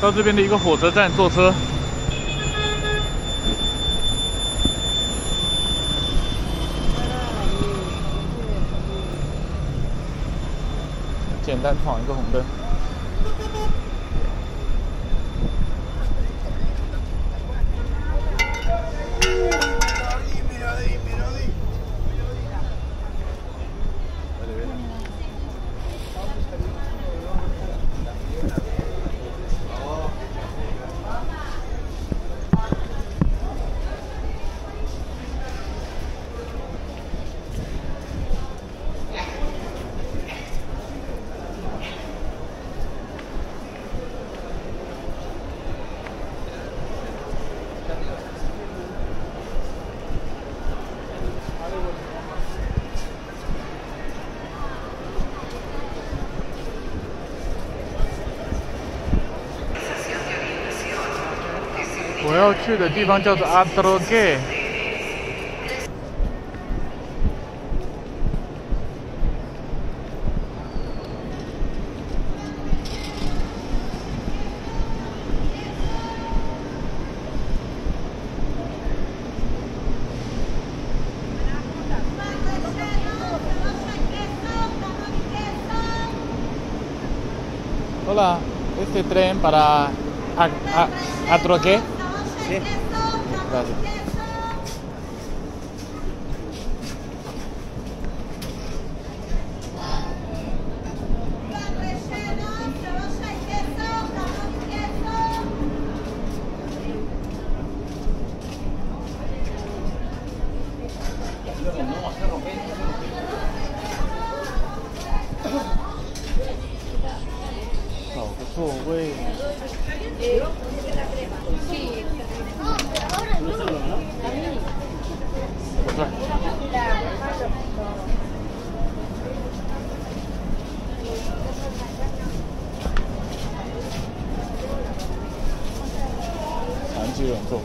到这边的一个火车站坐车。简单闯一个红灯。我要去的地方叫做阿德罗盖。Hola, este tren para Atroque. Sí. Gracias.座位。我这儿。残疾人座。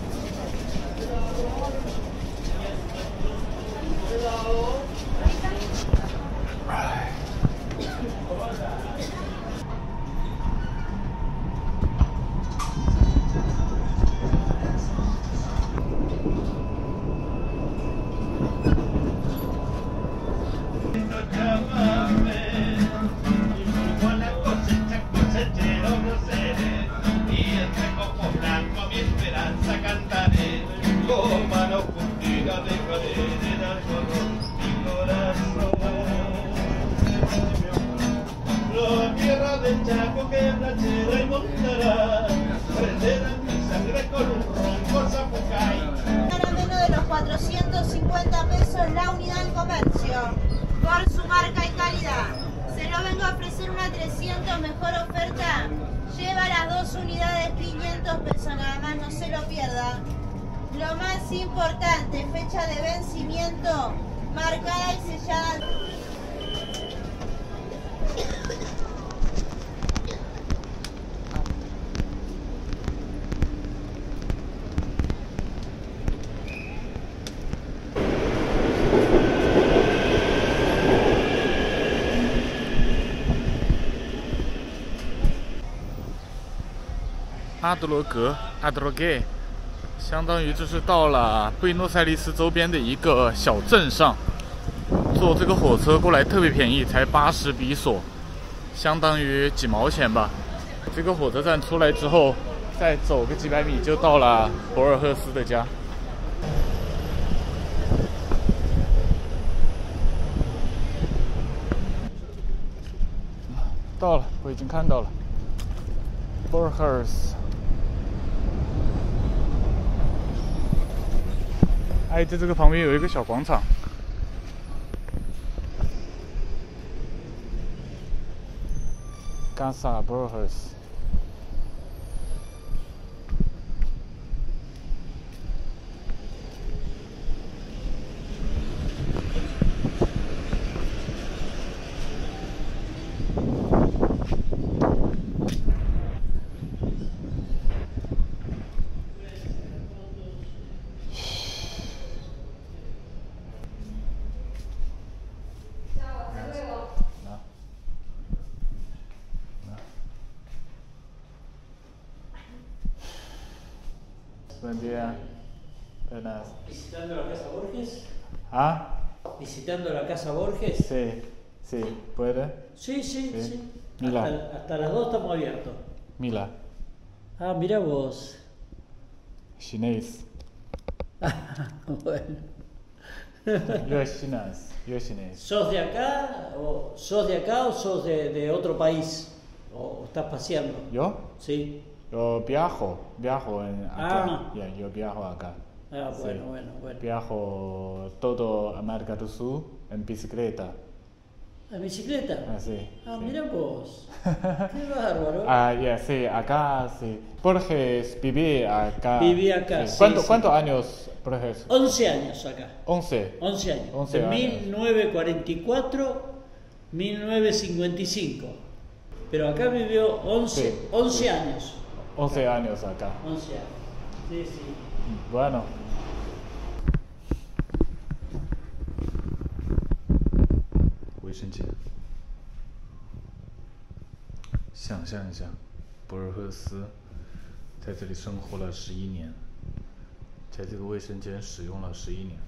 Para menos de los 450 pesos la unidad del comercio, por su marca y calidad. Se lo vengo a ofrecer una 300, mejor oferta. Lleva las 2 unidades 500 pesos, nada más, no se lo pierda. Lo más importante, fecha de vencimiento marcada y sellada. 阿德罗格 （Adrogué） 相当于就是到了布宜诺斯艾利斯周边的一个小镇上，坐这个火车过来特别便宜，才80比索，相当于几毛钱吧。这个火车站出来之后，再走个几百米就到了博尔赫斯的家。到了，我已经看到了 Borges。哎，在这个旁边有一个小广场。Casa Borges。 buen día. Buenas. ¿Visitando la casa Borges? ¿Ah? ¿Visitando la casa Borges? Sí, sí, ¿puede? Sí, sí, Sí. sí. Mila. Hasta las 2 estamos abiertos. Mila. Ah, mira vos. Chinés. Bueno. Yo chinés. Yo chinés. ¿Sos de acá o sos de otro país? ¿O estás paseando? ¿Yo? Sí. Yo viajo en acá. Ah. Ya, yo viajo acá. Ah, Sí. bueno. Viajo todo América del Sur en bicicleta. ¿En bicicleta? Ah, sí. Ah, Sí. mira vos. Qué bárbaro. Ah, ya, sí, acá sí. Borges viví acá. Viví acá, sí, sí. ¿Cuántos años, Borges? 11 años acá. 11. 11 años. 11 de años. 1944, 1955. Pero acá vivió 11, Sí, 11 sí. años. 11 años acá. 11 años. Sí, sí. Bueno. 卫生间。想象一下，博尔赫斯在这里生活了11年，在这个卫生间使用了11年。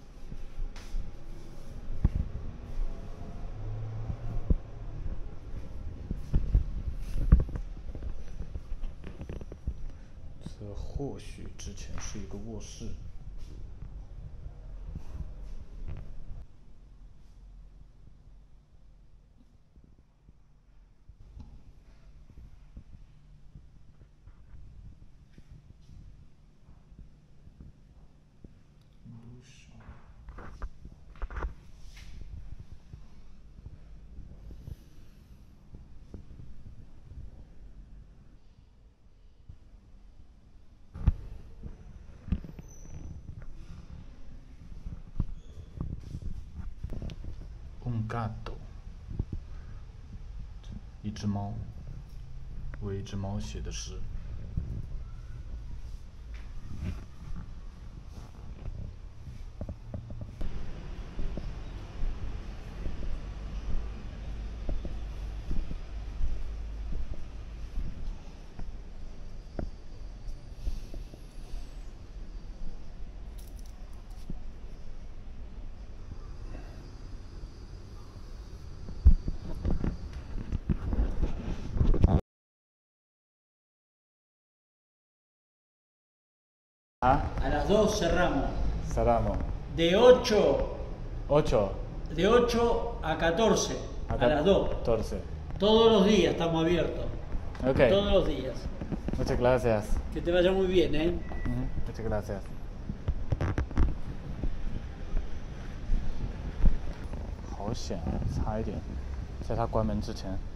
这或许之前是一个卧室。Un gato，一只猫，为一只猫写的诗。啊 A las 2 cerramos. ，Cerramos。 De 8 8 a 14. A las 2. 14. Todos los días estamos abiertos. Ok. Todos los días. Muchas gracias. Que te vaya muy bien, ¿eh? Muchas gracias. 好险啊，差一点，在他关门之前。